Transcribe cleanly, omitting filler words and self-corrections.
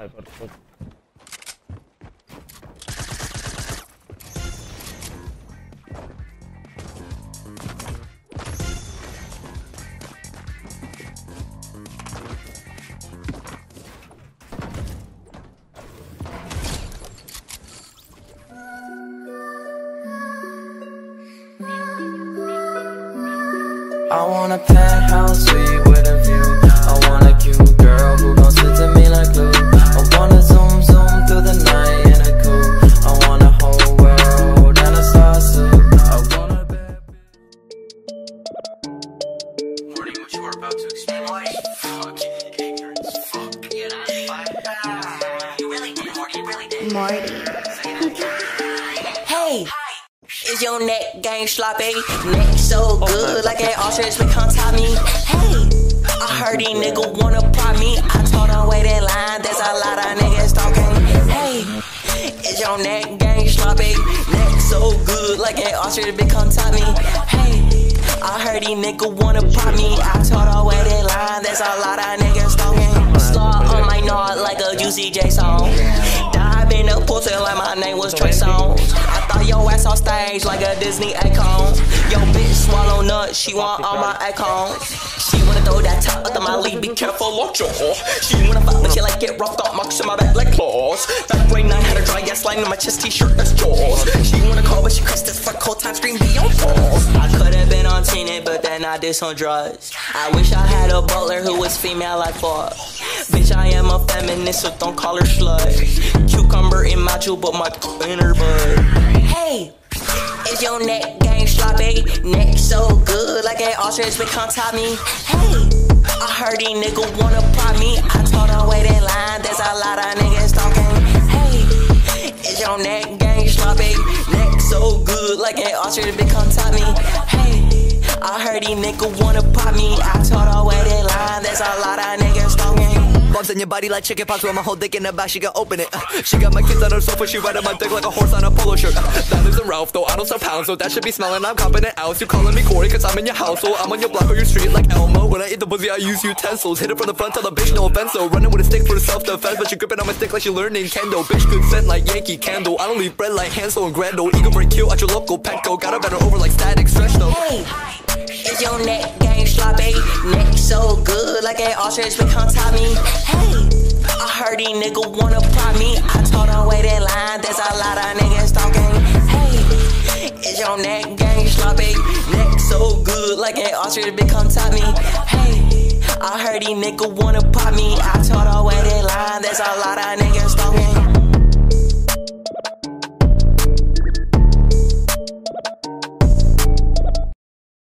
Hypercook. I want a penthouse suite with a view. I want a cute girl who gon' stick to me like glue. I wanna zoom through the night in a coupe. I want a whole world and a saucer. I want a bad Warning, what you are about to experience. Fucking ignorant as fuck. Get on fire. You really did, Morty. You really did. Morty. Hey, is your neck game sloppy? Neck so good like an ostrich become top me. Hey, I heard these niggas wanna pop me. I told them wait in line, there's a lot of niggas talking. Hey, is your neck game sloppy? Neck so good like an ostrich become top me. Hey, I heard these niggas wanna pop me. I told them wait in line, there's a lot of niggas talking. Slaw on my nod like a Juicy J song. Dive in the pussy like my name was Trey Songz. I thought your ass on stage like a Disney icon. Yo bitch swallow nuts, she want all my icons. She wanna throw that top under my lead, be careful, watch your whore. She wanna fuck but she like get roughed up, marks in my back like claws. Back way 9 had a dry ass line in my chest t-shirt, that's jaws. She wanna call but she crushed as fuck, whole time scream be on pause. I could've been on Tina but then I did some drugs. I wish I had a butler who was female like fuck. Bitch I am a feminist so don't call her slut. Cucumber in my chew but my in her butt. Hey, is your neck game sloppy? Neck so good like an ostrich become top me. Hey, I heard these niggas wanna pop me. I told them wait in line, there's a lot of niggas talking. Hey, is your neck game sloppy? Neck so good like an ostrich become top me. Hey, I heard these niggas wanna pop me. I told them wait in line, there's a lot of niggas talking. Bumps in your body like chicken pox with my whole dick in the back, she can open it. She got my kids on her sofa, she riding my dick like a horse on a polo shirt. That lives in Ralph, though I don't sell pounds, so that should be smelling, I'm copping it out. You calling me Corey, cause I'm in your household. I'm on your block or your street like Elmo. When I eat the pussy, I use utensils. Hit it from the front, tell the bitch no offense, so running with a stick for self-defense. But she gripping on my stick like she learning kendo. Bitch good scent like Yankee Candle. I don't leave bread like Hansel and Gretel. Eagle break cute at your local Petco. Got a better over like Static Stretch though. Hey, is your neck game sloppy? Neck so good like an ostrich become top me. Hey, I heard these niggas wanna pop me. I told them wait in line, there's a lot of niggas talking. Hey, is your neck game sloppy? Neck so good like an ostrich become top me. Hey, I heard these niggas wanna pop me. I told them wait in line, there's a lot of niggas